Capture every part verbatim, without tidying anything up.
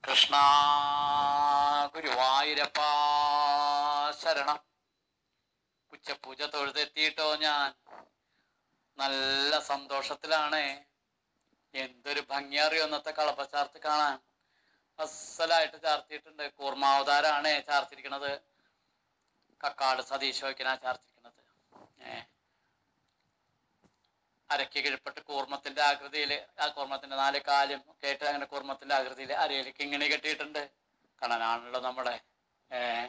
കൃഷ്ണ ഗുരുവായൂരപ്പ ശരണം. ഉച്ചപൂജ തൊഴുതെത്തിയിട്ടോ ഞാൻ. നല്ല സന്തോഷത്തിലാണ്. എന്തൊരു ഭംഗിയറിയോ ഇന്നത്തെ കളപ്പച്ചാർത്ത് കാണാൻ. അസലായിട്ട് ചാർത്തിയിട്ടുണ്ട്. കൂർമാവതാരാണ് ചാർത്തിരിക്കണത്. കക്കാട് സതീശോയ്ക്കനാ ചാർത്തിരിക്കണത്. ഏഹ് അരയ്ക്ക് കിഴപ്പെട്ട് കൂർമ്മത്തിന്റെ ആകൃതിയിൽ, ആ കൂർമ്മത്തിന്റെ നാല് കാലും കേട്ട് അങ്ങനെ കൂർമ്മത്തിന്റെ ആകൃതിയിൽ അരയിലേക്ക് ഇങ്ങനെ കെട്ടിയിട്ടുണ്ട്. കണ്ണനാണല്ലോ നമ്മുടെ. ഏഹ്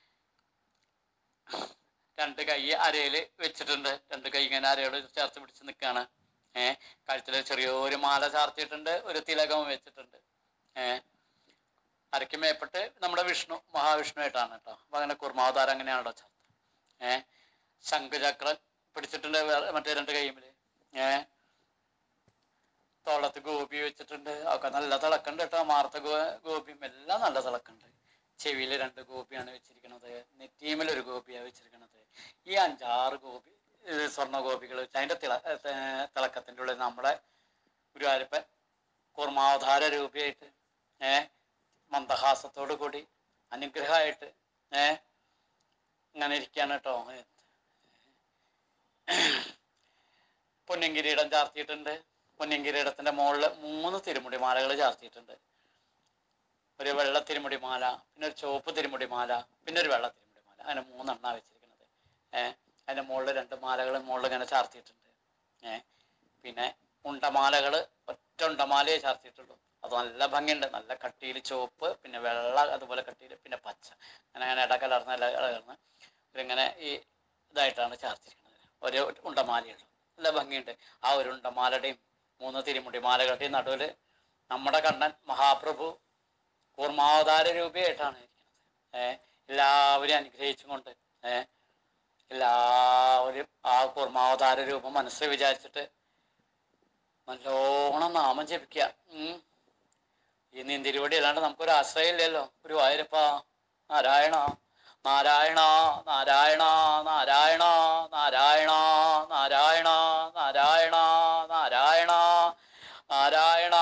രണ്ട് കൈ അരയില് വെച്ചിട്ടുണ്ട്. രണ്ട് കൈ ഇങ്ങനെ അരയോട് ചേർത്ത് പിടിച്ച് നിൽക്കുകയാണ്. ഏഹ് കഴുത്തില് ചെറിയൊരു മാല ചാർത്തിയിട്ടുണ്ട്. ഒരു തിലകം വെച്ചിട്ടുണ്ട്. ഏഹ് അരയ്ക്ക് മേപ്പെട്ട് നമ്മുടെ വിഷ്ണു മഹാവിഷ്ണുവായിട്ടാണ് കേട്ടോ. അപ്പൊ അങ്ങനെ കൂർമാവതാരം അങ്ങനെയാണല്ലോ ചാർത്ത്. ഏഹ് ശംഖുചക്രം പിടിച്ചിട്ടുണ്ട് മറ്റേ രണ്ട് കൈമില്. ഏഹ് തോളത്ത് ഗോപി വെച്ചിട്ടുണ്ട്. ഒക്കെ നല്ല തിളക്കുണ്ട് കേട്ടോ. മാർത്ത ഗോ ഗോപിയും എല്ലാം നല്ല തിളക്കുണ്ട്. ചെവിയിൽ രണ്ട് ഗോപിയാണ് വെച്ചിരിക്കുന്നത്. നെറ്റീമിൽ ഒരു ഗോപിയാണ് വെച്ചിരിക്കുന്നത്. ഈ അഞ്ചാറ് ഗോപി സ്വർണ്ണ ഗോപികൾ വെച്ച് അതിന്റെ തിള തിളക്കത്തിൻ്റെ ഉള്ളിൽ നമ്മുടെ ഗുരുവായൂരപ്പൻ കൂർമാവതാര രൂപയായിട്ട് ഏഹ് മന്ദഹാസത്തോടു കൂടി അനുഗ്രഹമായിട്ട് ഏഹ് ഇങ്ങനെ ഇരിക്കുകയാണ് കേട്ടോ. പൊന്നിൻകിരീടം ചാർത്തിയിട്ടുണ്ട്. പൊന്നിൻകിരീടത്തിന്റെ മുകളിൽ മൂന്ന് തിരുമുടി മാലകൾ ചാർത്തിയിട്ടുണ്ട്. ഒരു വെള്ള തിരുമുടി മാല, പിന്നെ ഒരു ചുവപ്പ് തിരുമുടി മാല, പിന്നെ ഒരു വെള്ള തിരുമുടി മാല. അങ്ങനെ മൂന്നെണ്ണ വെച്ചിരിക്കുന്നത്. ഏഹ് അതിന്റെ മുകളിൽ രണ്ട് മാലകൾ മുകളിൽ ഇങ്ങനെ ചാർത്തിയിട്ടുണ്ട്. ഏഹ് പിന്നെ ഉണ്ടമാലകൾ ഒറ്റ ഉണ്ടമാലയെ ചാർത്തിയിട്ടുള്ളൂ. അത് നല്ല ഭംഗിയുണ്ട്. നല്ല കട്ടിയിൽ ചുവപ്പ്, പിന്നെ വെള്ള, അതുപോലെ കട്ടിയിൽ പിന്നെ പച്ച, അങ്ങനെ അങ്ങനെ ഇടകലർന്ന് ഇല കലർന്ന് ഇങ്ങനെ ഈ ഇതായിട്ടാണ് ചാർത്തിരിക്കുന്നത്. ഒരു ഉണ്ടമാലയുള്ളൂ. നല്ല ഭംഗിയുണ്ട്. ആ ഒരു ഉണ്ടമാലയുടെയും മൂന്ന് തിരുമുടി മാലകളുടെയും നടുവില് നമ്മുടെ കണ്ണൻ മഹാപ്രഭു കൂർമാവതാര രൂപയായിട്ടാണ് ഇരിക്കുന്നത്. ഏഹ് എല്ലാവരും അനുഗ്രഹിച്ചും കൊണ്ട് ഏഹ് എല്ലാവരും ആ കൂർമാവതാര രൂപം മനസ്സിൽ വിചാരിച്ചിട്ട് നല്ലോണം നാമം ജപിക്കുക. ഉം ഈ നീന്തിരിവടി അല്ലാണ്ട് നമുക്കൊരു ആശ്രയം ഇല്ലല്ലോ. ഗുരുവായൂരപ്പ നാരായണ നാരായണ നാരായണ നാരായണ നാരായണ നാരായണ നാരായണ നാരായണ നാരായണ